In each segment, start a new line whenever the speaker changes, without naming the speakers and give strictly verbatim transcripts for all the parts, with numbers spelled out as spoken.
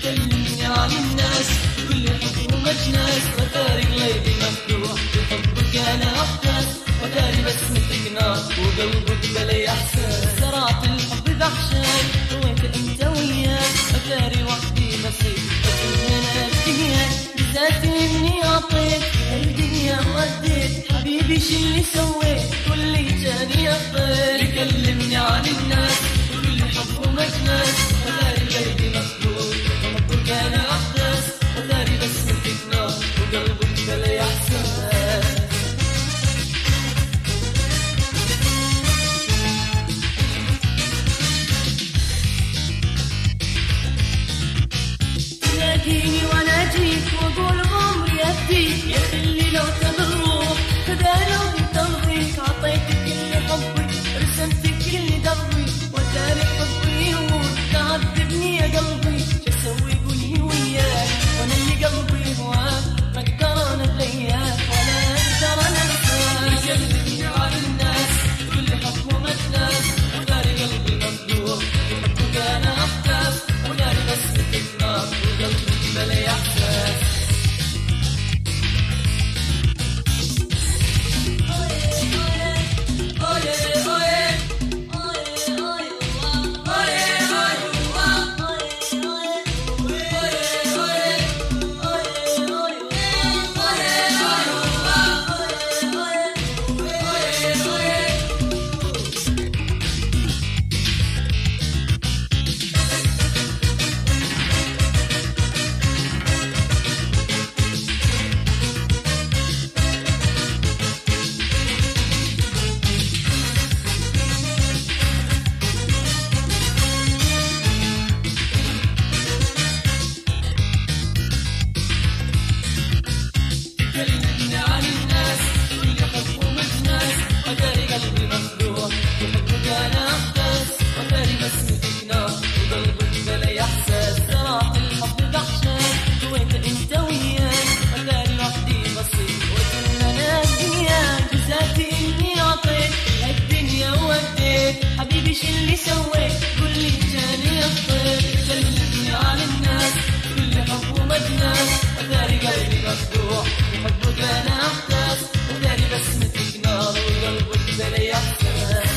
كلمني عن الناس كل حب ومجناس وداري قلبي مفتوح بحبك انا احتاس وداري بسمتك نار وقلبك بلا احساس زرعت الحب بعشاك وانت انت وياك وداري وحدي بسيط انا الدنيا بذاتي اني اعطيت الدنيا وديت حبيبي شو اللي سويت كل جاني اخطيت كلمني عن الناس كل حب ومجناس وداري قلبي مفتوح بحبك انا احتاس وداري بسمتك نار وقلبك بلا احساس تناديني وانا اجيك واقول عمري افديك يا خلي لو تغروح فداري وترضيك عطيتك كل حبي رسمتك كل دربي وداري حبي وتعذبني يا قلبي شو اسوي قولي وياك وانا اللي قلبي هواك ما اقدر انا بلياك ولا اقدر انا انساك كلمني عن الناس كل حب ومجناس وداري قلبي مفتوح بحبك انا احتاس وداري بسمتك نار وقلبك بلا احساس كلمني عن الناس كل حب ومجناس وداري قلبي مفتوح بحبك انا احتاس وداري بسمتك نار وقلبك بلا احساس زرعت الحب بعشاك وانت انت وياك وداري وحدي بسيط وكل انا الدنيا جزاتي اني اعطيت الدنيا وديت حبيبي شو اللي سويت قول لي جاني اخطيت كلمني عن الناس كل حب ومجناس وداري قلبي مفتوح بحبك انا احتاس وداري بسمتك نار وقلبك بلا احساس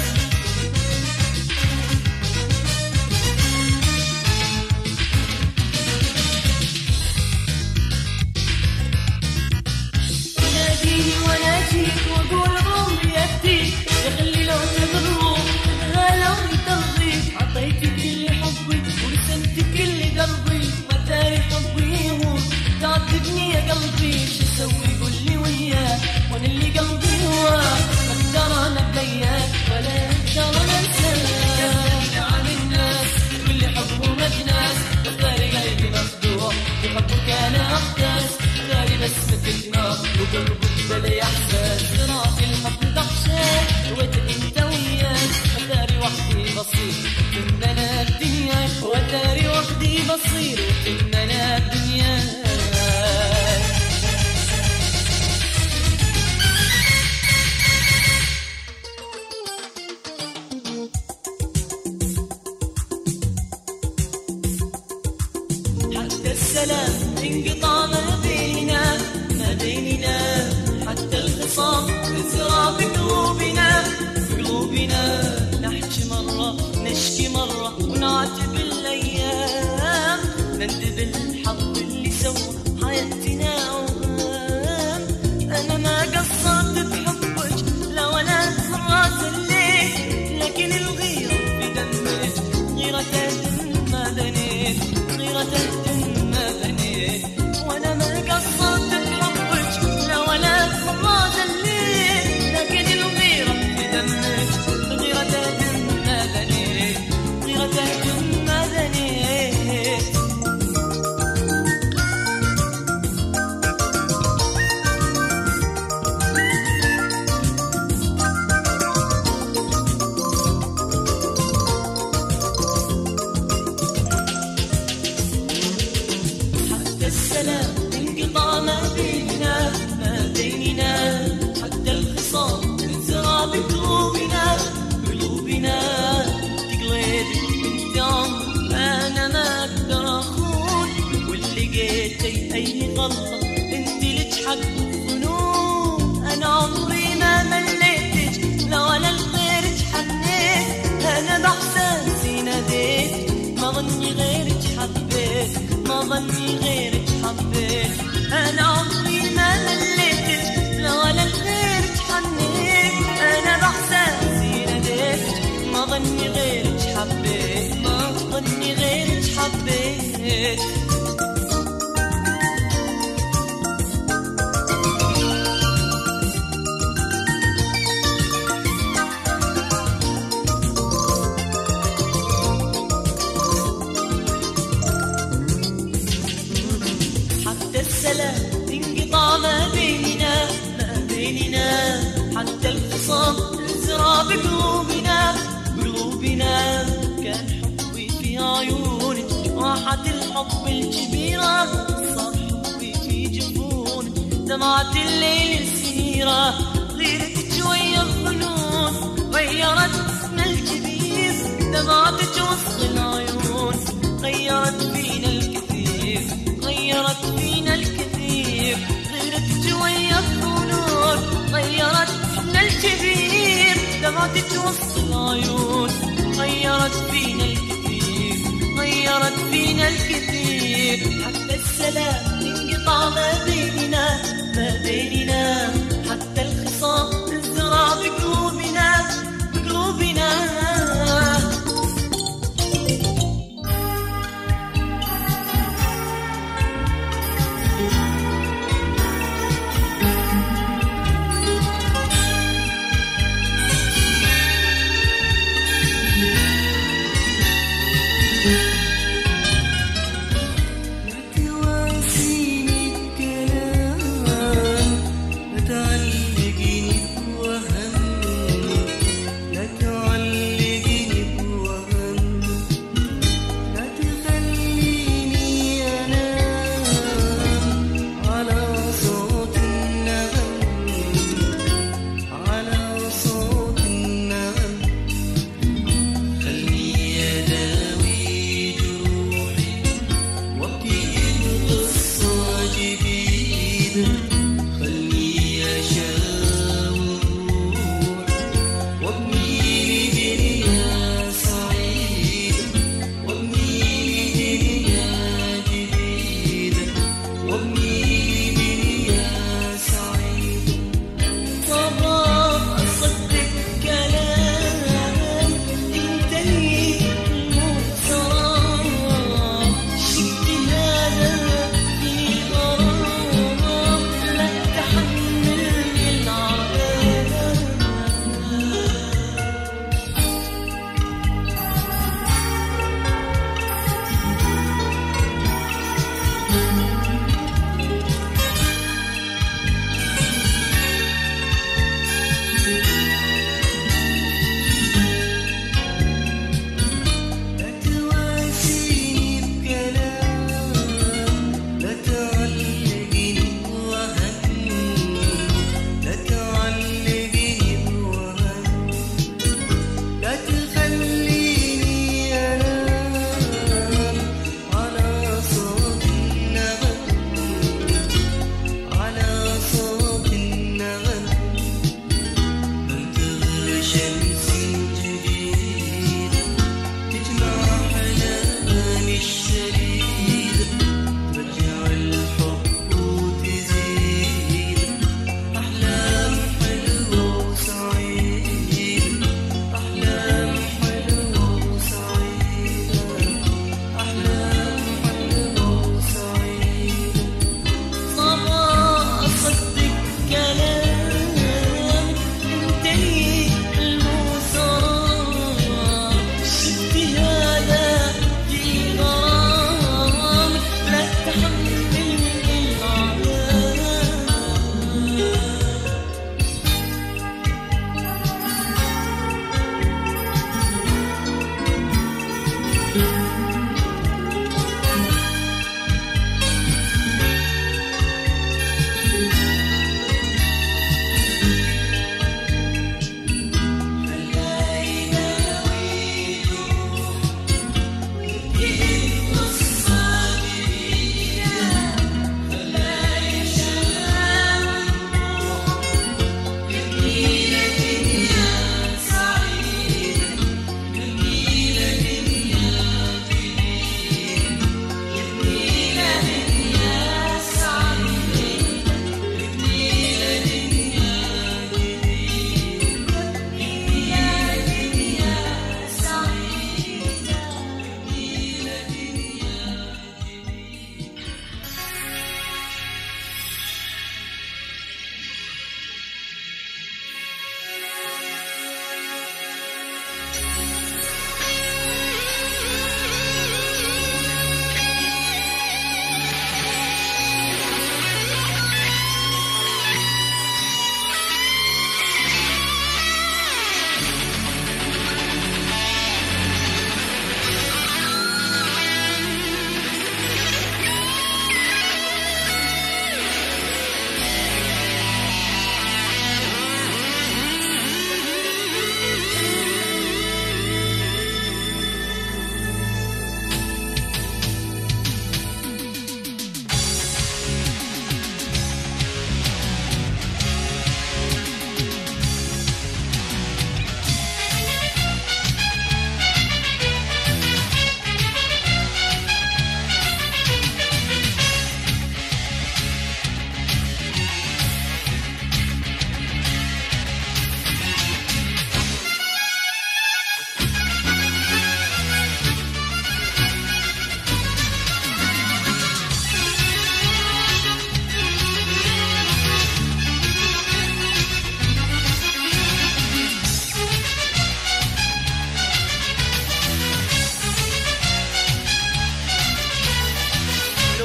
تناديني وانا اجيك واقول عمري افديك يا خلي لو تغروح غلا وترضيك عطيتك كل حبي ورسمت كل دربي وداري حبي يموت تعذبني يا قلبي شو اسوي قولي وياك وانا اللي قلبي هواك ما اقدر انا بلياك ولا اقدر انا انساك كلمني عن الناس كل حب ومجناس وداري قلبي مفتوح بحبك انا احتاس وداري بسمتك نار وقلبك بلا احساس زرعت الحب بعشاك وانت انت وياك وداري وحدي بصير وكن انا الدنيا وداري وحدي بصير وكن انا الدنيا حتى السلام انقطع ما بيننا ما بيننا حتى الخصام تزرع بقلوبنا قلوبنا نحكي مرة نشكي مرة ونعاتب الأيام نندب الحظ اللي سوى حياتنا أوهام أنا ما قصرت بحبك لا ولا مرة زليت لكن الغيرة في دمك غيرة ما بنيت غيرة ما بنيت وانا ما قصرت بحبك لا ولا مرة زليت لكن الغيرة في دمك غيرة ما بنيت غيرة ما بنيت السلام انقطع أي غلطة انت لك حق الظنون. أنا عمري ما مليتك لا ولا لغيرك حنيت، أنا بإحساسي ناديت ما ظني غيرك حبيت، ما ظني غيرك حبيت. أنا عمري ما مليتك لا ولا لغيرك حنيت، أنا بإحساسي ناديت ما ظني غيرك حبيت، ما ظني غيرك حبيت. حتى السلام انقطع ما بيننا ما بيننا، حتى الخصام انزرع بقلوبنا بقلوبنا. كان حبي في عيونك راحت الحب الكبيرة، صار حبي في جفونك دمعة الليل السميرة. غيرتك شوية الظنون غيرت اسمنا الكبير، دمعتك وسط العيون غيرت فينا الكثير، غيرت فينا الكثير. غيرت شوية الظنون غيرت اسمنا الكبير، دمعتك وسط العيون غيرت فينا الكثير، غيرت فينا الكثير. حتى السلام انقطع ما بيننا ما بيننا، حتى الخصام انزرع بقلوبنا بقلوبنا. تواسيني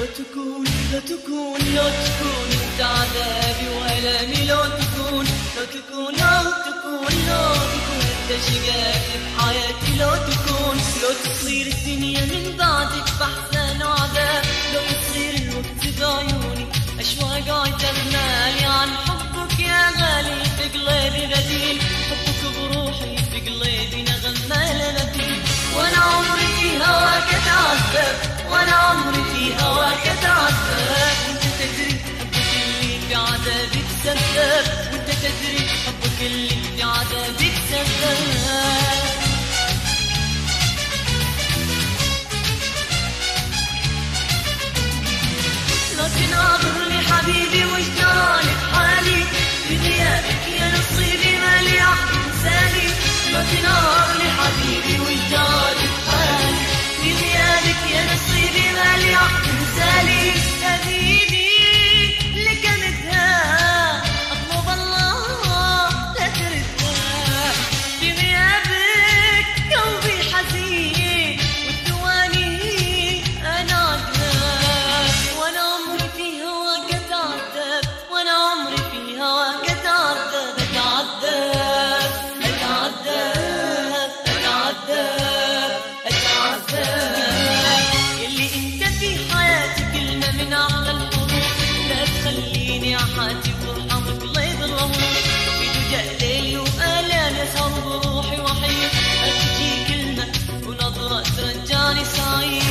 لو تكون لو تكون لو تكون انت عذابي وألمي، لو تكون لو تكون لو تكون لو تكون انت شقاقي بحياتي، لو تكون لو تصير الدنيا من بعدك بأحزان وعذاب، لو تصير الوقت بعيوني أشواق وتغنالي عن حبك يا غالي في قلبي بديل، حبك بروحي في قلبي نغمة لنبيل، وانا عمري في هواك اتعذب، وانا عمري في هواك اتعذب، وانت تدري حبك اللي في عذابك سبب، وانت تدري حبك اللي في عذابك سبب. لا تناظر لي حبيبي وجداني بحالي، في غيابك يا نصيبي مالي عهد انساني، لا تناظر لي حبيبي وجداني بحالي، في غيابك يا نصيبي مالي عهد انساني، حبيبي لك مدها اطلب الله لا تردها، في غيابك قلبي حزين والدواني انا اقلق، وانا عمري في هواك اتعذب، وانا عمري في هواك اتعذب، اتعذب اتعذب اتعذب اتعذب، يلي انت في حياتي كلمة من اعلى الحروف، لا تخليني احاتي وارحم قليب الرهوف، في دجى ليلي والام يسهر بروحي وحيد، ابكي كلمة ونظرة ترجعني سعيد.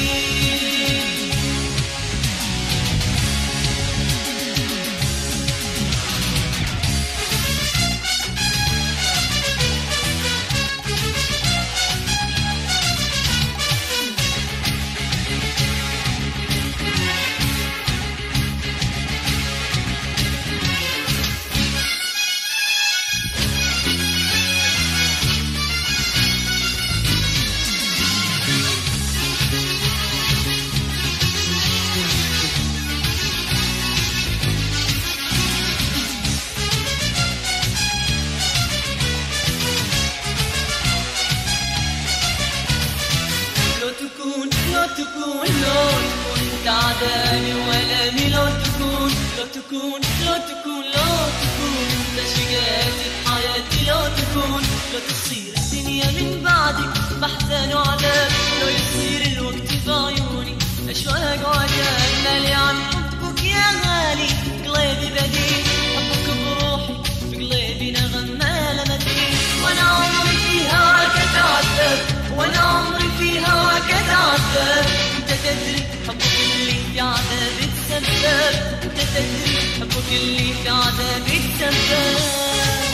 لو تكون لو تكون انت عذابي وألمي، لو تكون لو تكون لو تكون لو تكون انت شقاقي بحياتي، لو تكون لو تصير الدنيا من بعدك بأحزان وعذاب، لو يصير الوقت بعيوني أشواق وعذاب، مالي عن حبك يا غالي قلبي بديل، حبك بروحي في قلبي نغمة لمدين، وانا عمري في هواك اتعذب، وانا عمري في هواك اتعذب، انت تدري حبك اللي في عذابك سبب، انت تدري حبك اللي في عذابك سبب.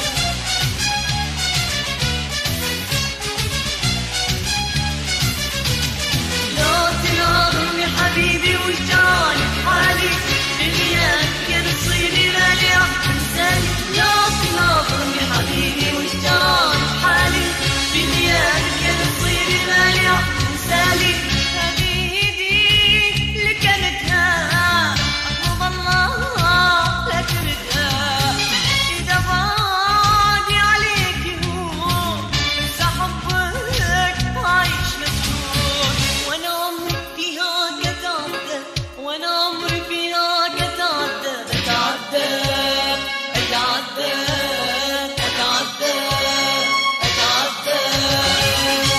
لا تناظرني حبيبي وجداني بحالي، في غيابك يا نصيبي مالي عهد انساني، لا تناظرني حبيبي وجداني بحالي، في غيابك يا نصيبي مالي عهد انساني، حبيبي لك مدها اطلب الله لا تردها، اذا بعدي عليك يهون بس حبك عايش مسجون، وانا عمري في هواك اتعذب، وانا عمري في هواك اتعذب، اتعذب اتعذب اتعذب اتعذب.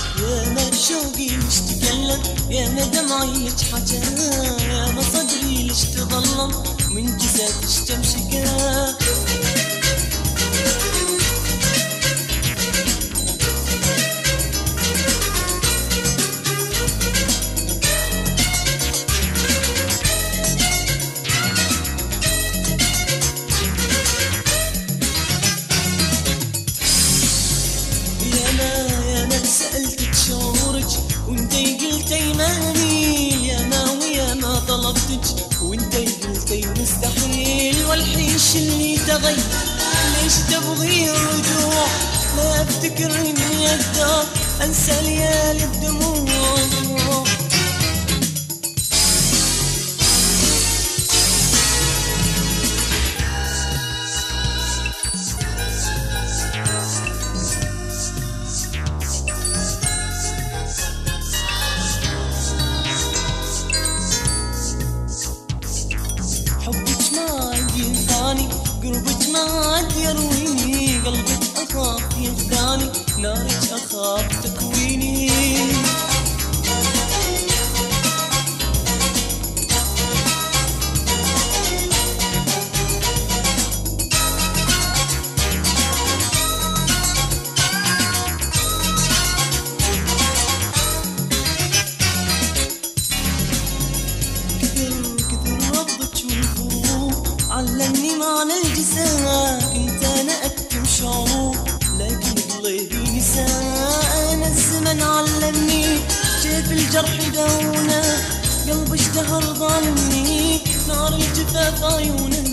شوقي مش تكلم، يا ما دمعي يتحجر، يا ما صدري
ليش تظلم من جسد تستمسكه.
سألتك شعورك وانتي قلتي ماني، يا ما ويا ما طلبتك وانتي قلتي مستحيل. والحيش اللي تغير ليش تبغي الرجوع؟ لا افتكر اني اقدر انسى ليالي الدموع. قربك ما عاد يرويني، قلبك أخاف يخدعني، نارك أخاف تكويني. علمني معنى الجزاء، كنت انا اكتم شعور لكن قلبي نساء. انا الزمن علمني كيف الجرح داونا، قلبي اشتهر ظالمني، نار الجفاف عيونه.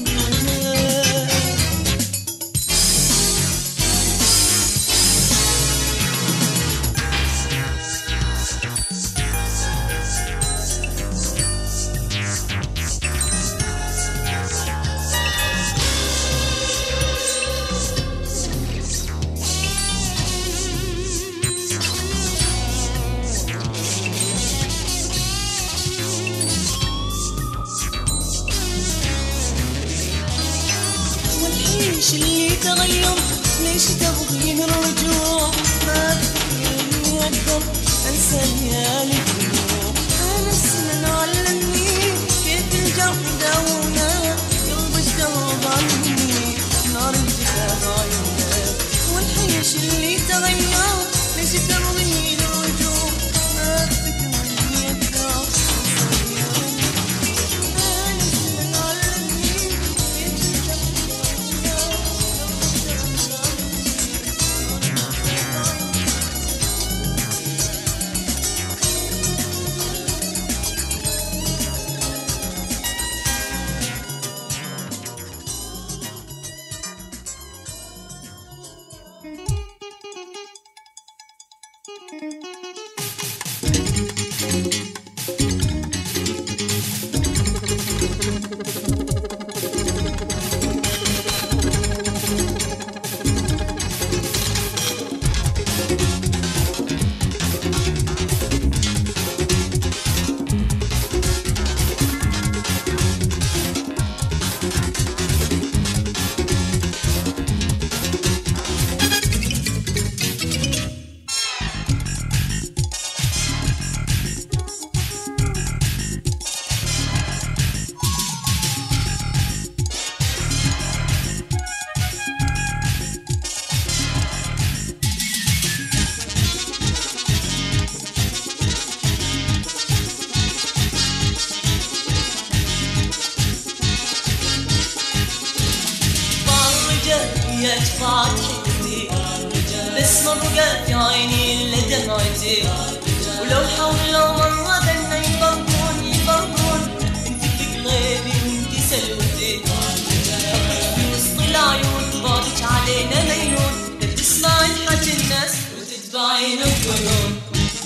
ليش اللي تغير ليش تبغين الرجوع؟ ما بفكرني اقدر انسى ليالي الدموع. انا الزمن علمني كيف الجرح داونا، قلبي اشتهى ظالمني، نار الجفاف عيونه. والحيش اللي تغير ليش تبغين الرجوع؟ ما بفكرني اقدر انسى ليالي يا فاتحتي، بس ما بقى في عيني الا دمعتي. ولو حاولوا مرة بنا يفرقون يفرقون، انت في قلبي وانت سلوتي. حبك في وسط العيون، بعدك علينا مينون، لا تسمعين حكي الناس وتتبعين الظنون.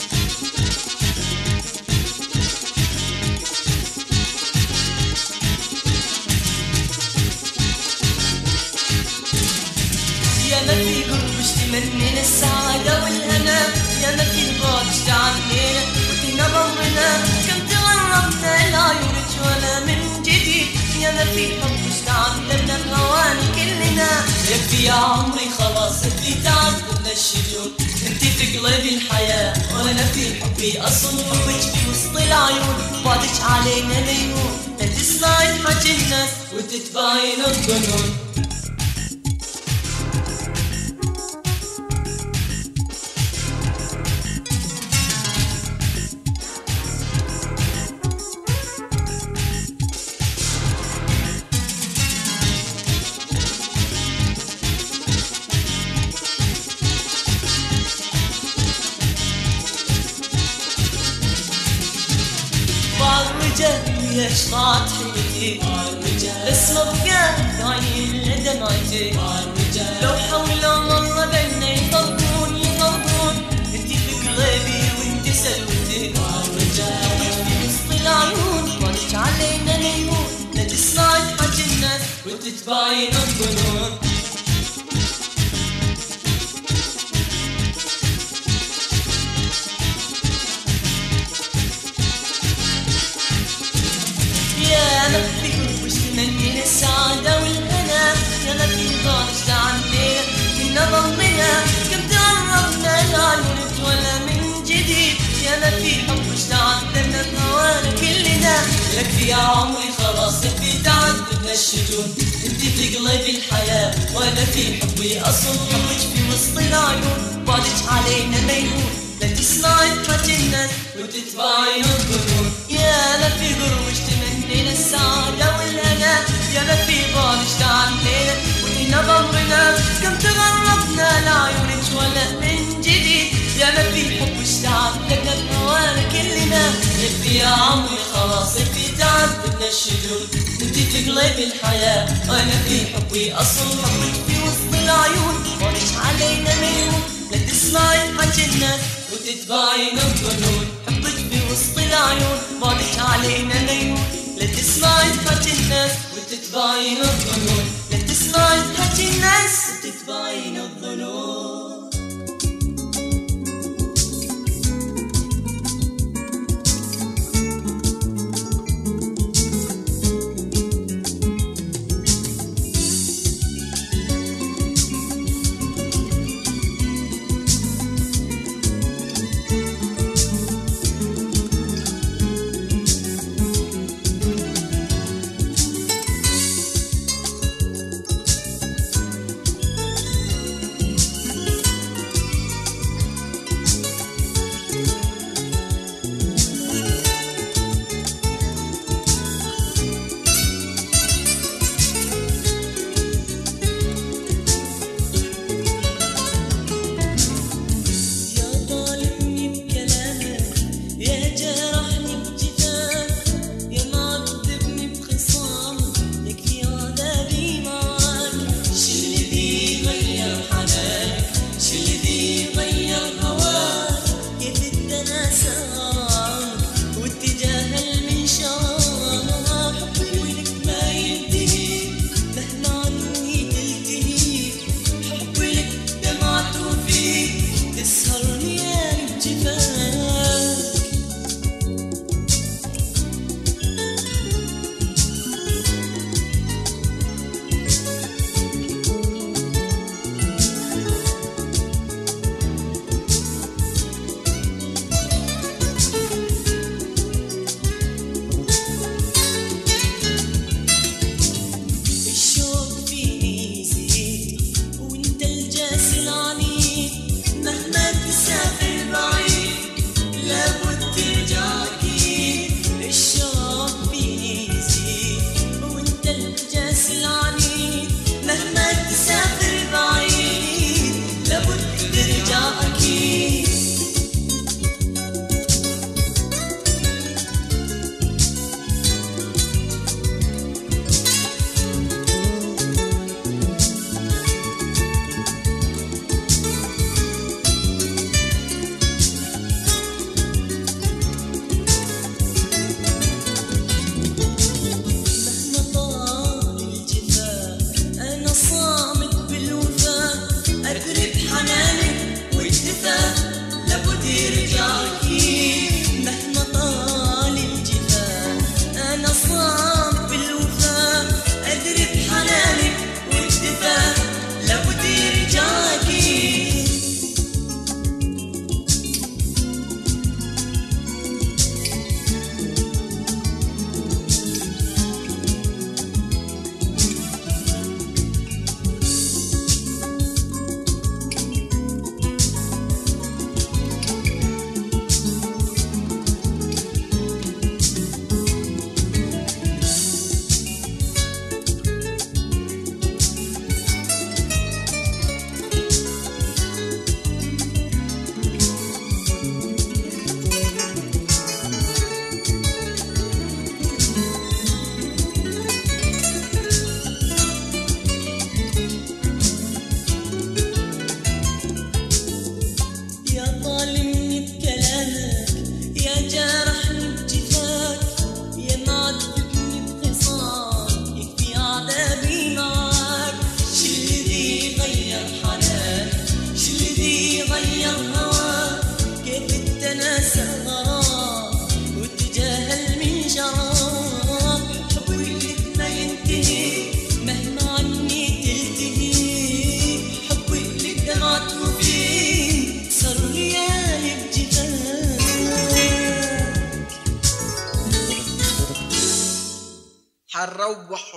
يا ما في قربش تمنينا السعادة والهنا، يا ما في البعد تعبنينا وفينا ضمنا. كم تغربنا لعيونك ولا من جديد، يا ما في حبش تعلمنا بهوان كلنا. يكفي يا عمري خلاص اللي تعبنا الشجون، انتي في قلبي الحياة وانا في حبي اصل. حبك في وسط العيون، بعدك علينا ميمون، لا تسمع تسمعي حكي الناس وتتباين الظنون.
ويا شطات حيلتي بس ما بقى عيني الا دمعتي. لو حاولوا مرة بينا يطلبون يطلبون انتي في قلبي وانتي سلوتي. في وسط العيون وانت علينا نموت لا تسمعي حكي الناس وتتباين الظنون. يا ما في وش تمنينا السعادة والهنا، يا ما في ضاعت عنينا كنا ضمنا كم تعرفنا العيون تولى من جديد. يا ما في حب وش تعذبنا بهوانا كلنا، لك في يا عمري خلاص في تعذبنا الشجون. انتي في قلبي الحياة وانا في حبي اصل، حبك في وسط العيون بعدك علينا ميمون. لا تسمعي حكي الناس وتتباين الظنون. يا ما في قروش تمنينا السعادة والهنا، يا ما في بعض اشتعلنا ولينا ضمرنا كم تغربنا لعيون تولى من جديد. يا ما في حب اشتعلنا بهوانا كلنا، يكفي يا عمري خلاص يكفي تعذبنا الشجون. انتي في قلبي الحياة وانا في حبي اصل، حبك في وسط العيون وانش علينا ميمون. لا تسمعي حكي الناس وتتباين الظنون. حبك في وسط العيون بعدك علينا ميمون. لا تسمعي حكي الناس وتتباين الظنون. لا تسمعي حكي الناس وتتباين الظنون.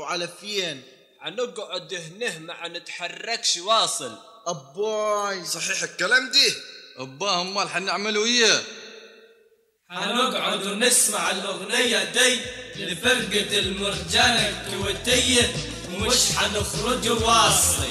على فين؟
حنقعد هنه ما نتحركش واصل.
أباي صحيح الكلام دي؟
أباه أمال حنعملوا إيه؟
حنقعد ونسمع الأغنية دي لفرقة المرجانة الكويتية ومش حنخرج واصل.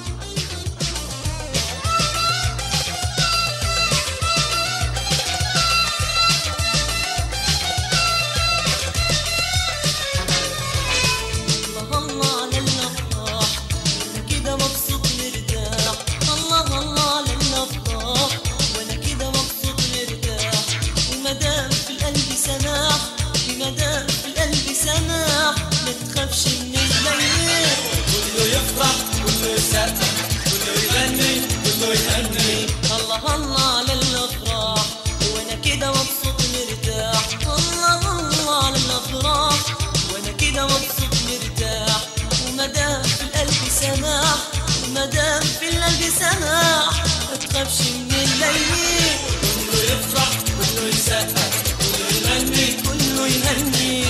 مدام في القلب سماح ما تخافش من الليل.
كله يفرح كله يسقف كله يغني
كله يهني.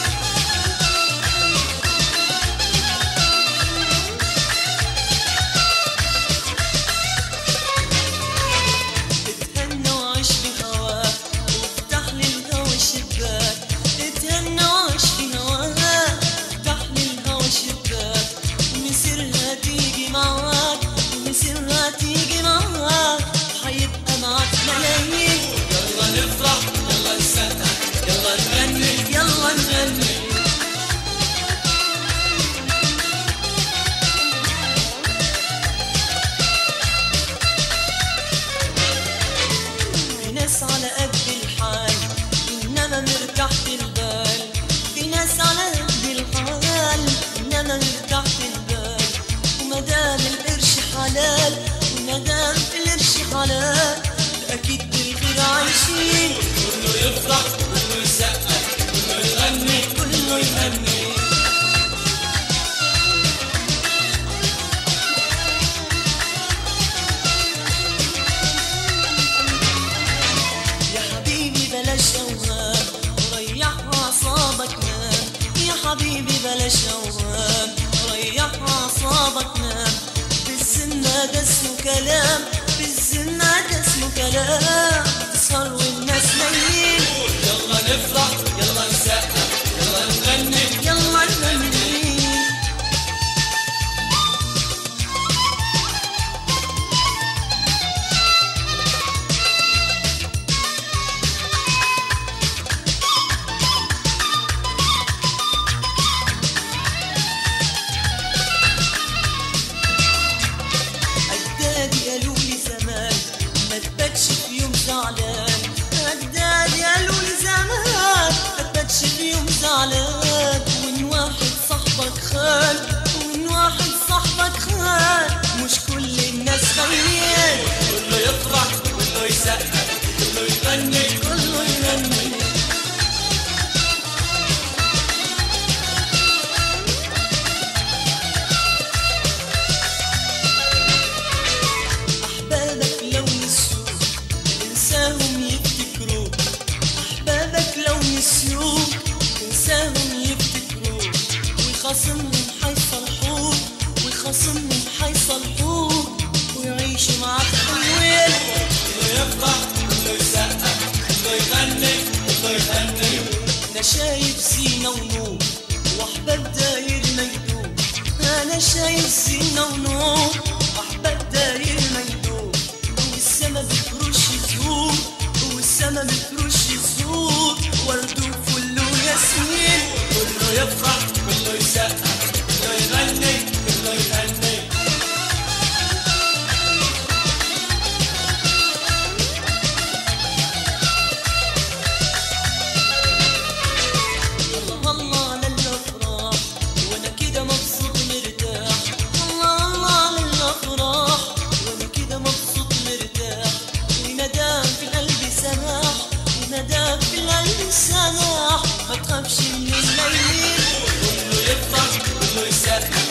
اتهنى وعيش في هواك وافتح لي الهوا الشباك. اتهنى وعيش في هواك وافتح لي الهوا الشباك. ومسيرها تيجي معاك ومسيرها تيجي معاك حيبقى معاك ملايين.
يلا نفرح يلا نسقف يلا نغني
يلا نغني. في ناس على قد الحال إنما مرتاحة البال. في ناس على قد الحال إنما مرتاحة البال. ومدام القرش حلال ومدام القرش حلال أكيد بالخير عايشين.
كله يفرح كله يسقف كله يغني
كله يهني. يا حبيبي بلاش أوهام وريح أعصابك نام. يا حبيبي بلاش أوهام وريح أعصابك نام. بالذمة ده اسمه كلام بالذمة ده اسمه كلام. تسهر والناس نايمين.
يلا نفرح يلا نسقف يلا نغني
يلا نغني. أجدادي قالوا لي زمان ما تباتش في يوم زعلان. أجدادي قالوا لي زمان ما تباتش في يوم زعلان. وإن واحد صاحبك خان وإن واحد صاحبك خان مش كل الناس خاينين.
كله يفرح كله يسقف كله يغني
كله يغني. أحبابك لو نسيوك تنساهم يفتكروك. أحبابك لو نسيوك تنساهم يفتكروك. ويخاصمهم حيصلحوك ويخاصمهم حيصلحوك ويعيشوا معاك حلوين.
كله يفرح كله يسقف كله يغني كله يغني.
أنا شايف زينة ونور وأحباب داير ما يدوم. أنا شايف زينة ونور وأحباب داير ما يدوم. والسما بترش زهور والسما بترش زهور ورد وفل وياسمين.
كله يفرح كله يسقف كله يغني كله يغني.
الله الله على الأفراح وأنا كده مبسوط مرتاح. الله الله على الأفراح وأنا كده مبسوط مرتاح. ومدام في القلب سماح ومدام في القلب سماح ما تخافش من الليل.
كله يفرح كله يسقف